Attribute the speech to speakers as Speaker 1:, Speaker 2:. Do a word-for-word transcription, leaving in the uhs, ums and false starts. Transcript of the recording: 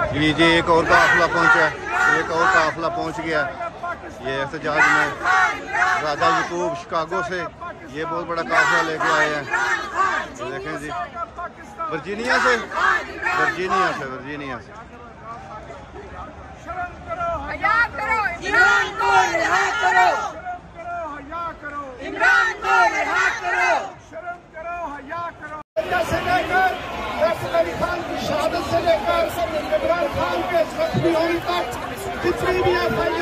Speaker 1: लीजिए एक और काफिला पहुंचा है, एक और काफिला पहुंच गया। ये एहतजाज में राजा यकूब शिकागो से ये बहुत बड़ा काफिला लेके आए हैं। तो देखें जी, वर्जीनिया से वर्जीनिया से वर्जीनिया से
Speaker 2: इमरान को रिहा करो, इमरान को रिहा करो, शर्म करो, हया करो। से लेकर रफीक अली खान की शहादत से लेकर इमरान खान के जख्मी होने तक जितनी भी